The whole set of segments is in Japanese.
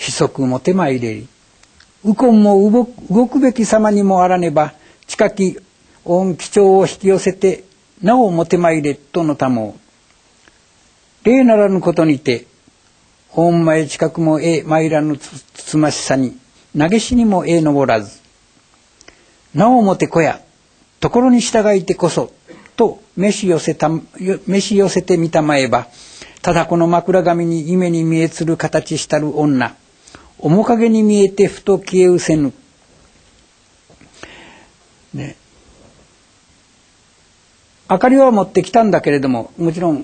子息も手間入れり。右近も動くべき様にもあらねば、近き御貴重を引き寄せて、なおも手間入れとのたもう。例ならぬことにて、御前近くも参らぬつつましさに、投げしにも登らず。なおもてこや、ところに従いてこそ、と召し寄せてみたまえば、ただこの枕紙に夢に見えつる形したる女、面影に見えてふと消えうせぬ。ね。明かりは持ってきたんだけれども、もちろん、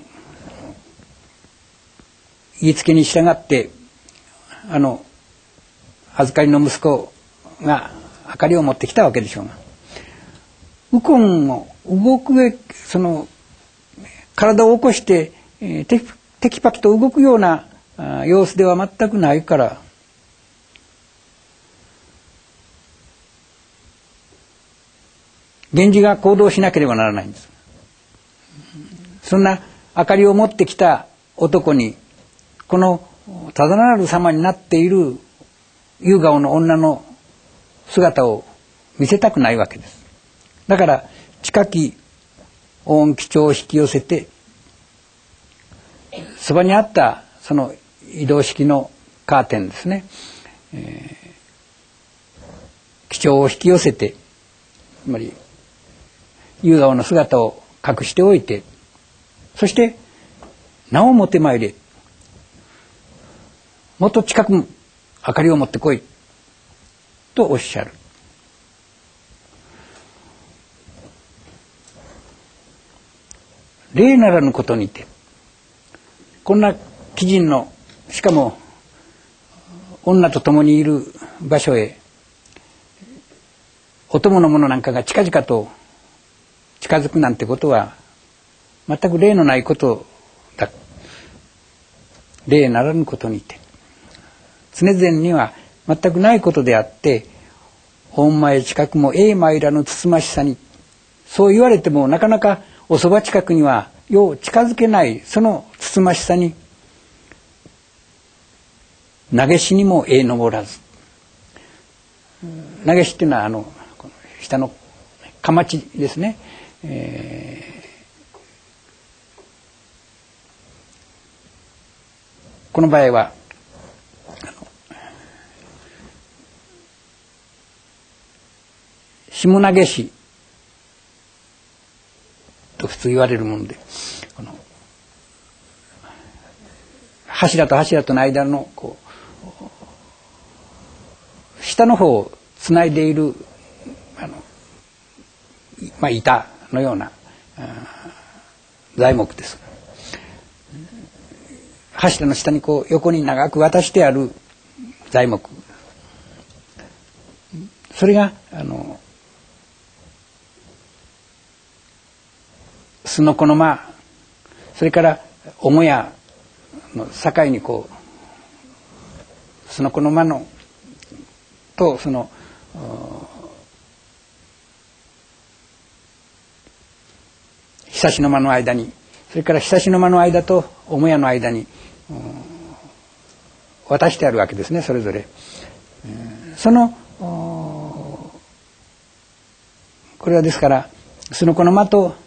言いつけに従って、預かりの息子が明かりを持ってきたわけでしょうが、右近も体を起こして、テキパキと動くような様子では全くないから、源氏が行動しなければならないんです。そんな明かりを持ってきた男に、このただなる様になっている夕顔の女の姿を見せたくないわけです。だから近き御貴重を引き寄せて、そばにあったその移動式のカーテンですね、貴重を引き寄せて、つまり夕顔の姿を隠しておいて、そしてなおもてまいれ、もっと近く明かりを持ってこいとおっしゃる。例ならぬことにて、こんな貴人の、しかも女と共にいる場所へお供の者なんかが近々と近づくなんてことは全く例のないことだ。例ならぬことにて、常前には全くないことであって、御前近くも参らぬつつましさに、そう言われてもなかなかおそば近くにはよう近づけない、そのつつましさに、投げしにも登らず。投げしっていうのはこの下のかまちですね。この場合は下投げしと普通言われるもので、この柱と柱との間のこう下の方をつないでいる板のような材木です。柱の下にこう横に長く渡してある材木、それがすのこの間、それから母屋の境にこうすのこの間のとその久しの間の間に、それから久しの間の間と母屋の間に渡してあるわけですね、それぞれ。そのこれはですからすのこの間と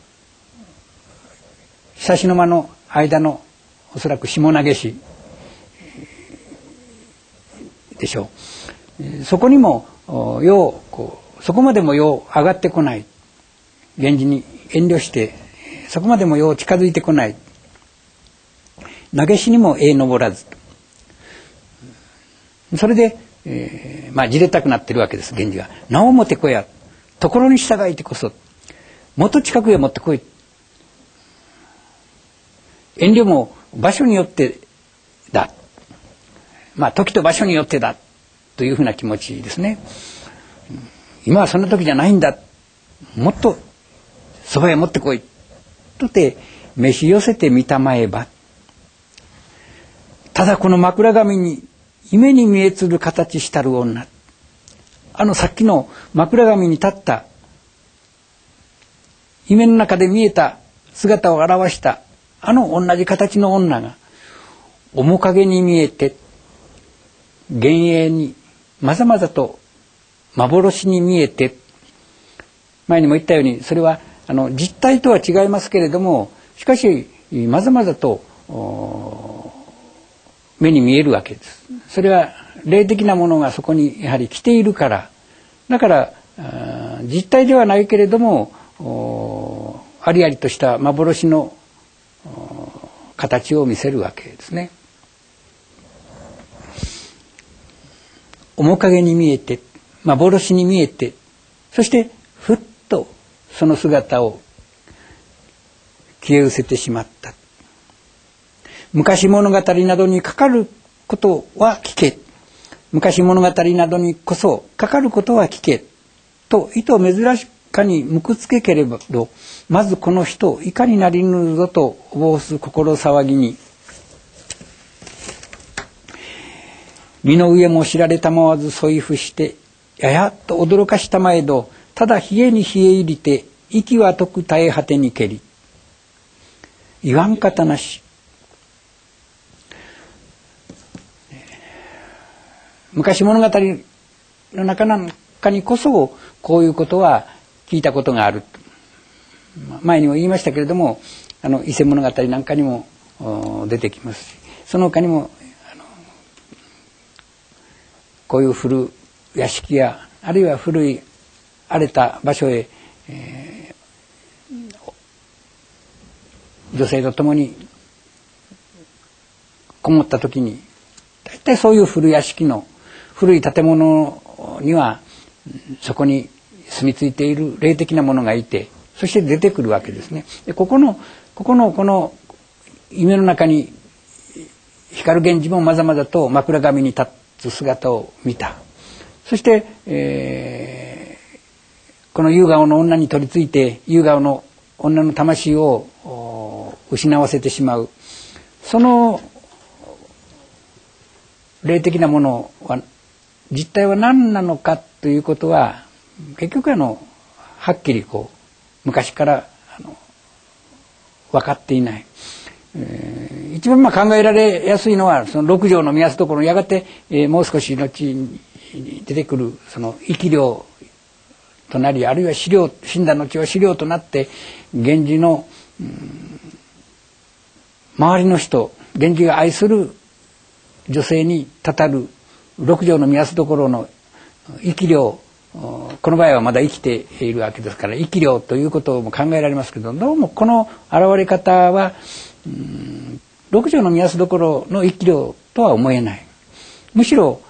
久しの間の間のおそらく下投げしでしょう。そこにもようこうそこまでもよう上がってこない、源氏に遠慮してそこまでもよう近づいてこない、投げしにも登らず、それで、じれたくなってるわけです。源氏がなおもてこや、ところに従いてこそ、もっと近くへ持ってこい、遠慮も場所によってだ、時と場所によってだというふうな気持ちですね。今はそんな時じゃないんだ、もっとそばへ持ってこいとて召し寄せてみたまえば、ただこの枕紙に夢に見えつる形したる女、さっきの枕紙に立った夢の中で見えた姿を表した同じ形の女が面影に見えて、 幻影にまざまざと幻に見えて、前にも言ったようにそれは実体とは違いますけれども、しかしまざまざと目に見えるわけです。それは霊的なものがそこにやはり来ているから、だから実体ではないけれどもありありとした幻の形を見せるわけですね。面影に見えて、幻に見えて、そしてふっとその姿を消え失せてしまった。昔物語などにかかることは聞け、昔物語などにこそかかることは聞けと意図珍しかにむくつけけれど、まずこの人いかになりぬるぞと申す心騒ぎに、身の上も知られたまわず添い伏して、ややっと驚かしたまえど、ただ冷えに冷え入りて、息は解く絶え果てにけり。言わん方なし。昔物語の中なんかにこそ、こういうことは聞いたことがある。前にも言いましたけれども、伊勢物語なんかにも出てきますし、その他にもこういう古屋敷やあるいは古い荒れた場所へ、女性と共にこもった時に、大体そういう古屋敷の古い建物にはそこに住み着いている霊的なものがいて、そして出てくるわけですね。でここのこの夢の中に光源氏もまざまざと枕神に立つ姿を見た。そして、この夕顔の女に取り付いて夕顔の女の魂を失わせてしまう、その霊的なものは実態は何なのかということは結局はっきり昔から分かっていない。一番考えられやすいのはその六条の見やすところ、やがて、もう少し後に出てくるその生き量となり、あるいは死んだ後は死量となって源氏の、周りの人、源氏が愛する女性にたたる六条の見やすところの生き量、この場合はまだ生きているわけですから生き量ということも考えられますけど、どうもこの現れ方は六条の見やすどころの生き量とは思えない。むしろ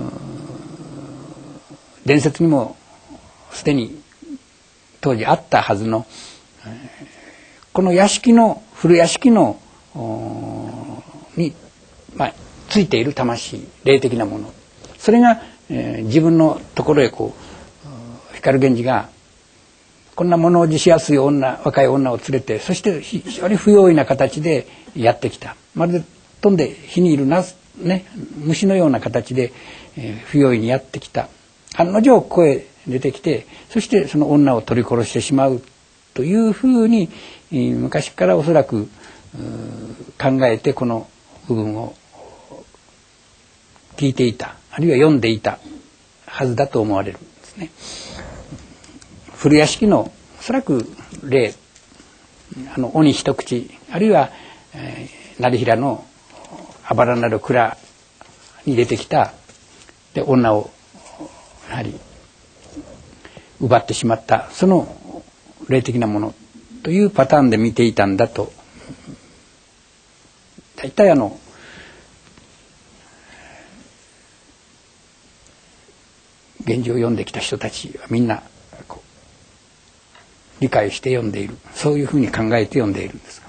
伝説にもすでに当時あったはずのこの屋敷の古屋敷のに、ついている魂、霊的なもの、それが、自分のところへ光源氏がこんな物おじしやすい若い女を連れて、そして非常に不用意な形でやってきた。まるで飛んで火にいる虫のような形で、不用意にやってきた。案の定声出てきて、そしてその女を取り殺してしまうというふうに、昔からおそらく考えてこの部分を聞いていた、あるいは読んでいたはずだと思われるんですね。古屋敷のおそらく霊、鬼一口、あるいは、成平のあばらなる蔵に出てきたで女をやはり奪ってしまった、その霊的なものというパターンで見ていたんだと。大体源氏を読んできた人たちはみんな理解して読んでいる、そういうふうに考えて読んでいるんですが、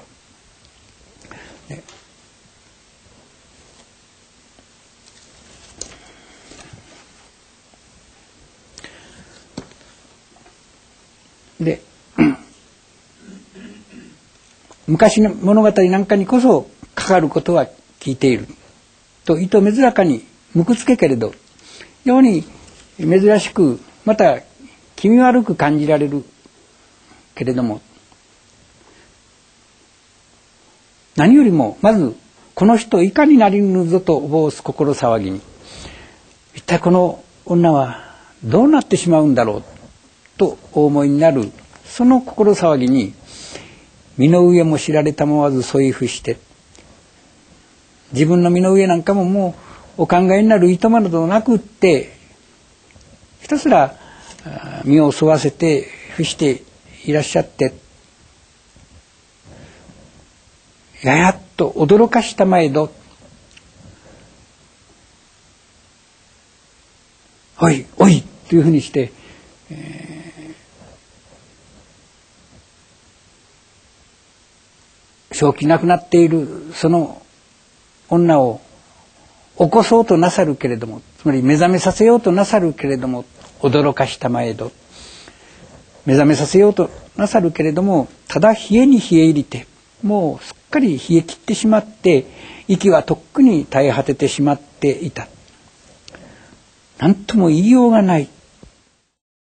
で昔の物語なんかにこそかかることは聞いていると意図珍らかにむくつけけれど、ように珍しくまた気味悪く感じられるけれども、何よりもまずこの人いかになりぬぞと申す心騒ぎに、 一体この女はどうなってしまうんだろうとお思いになるその心騒ぎに、身の上も知られたまわず添い伏して、自分の身の上なんかももうお考えになるいとまなどなくって、ひたすら身を沿わせて伏していらっしゃって、ややっと驚かしたまえど、おいおいというふうにして、正気なくなっているその女を起こそうとなさるけれども、つまり目覚めさせようとなさるけれども、驚かしたまえど、目覚めさせようとなさるけれども、ただ冷えに冷え入りて、もうすっかり冷え切ってしまって、息はとっくに絶え果ててしまっていた。なんとも言いようがない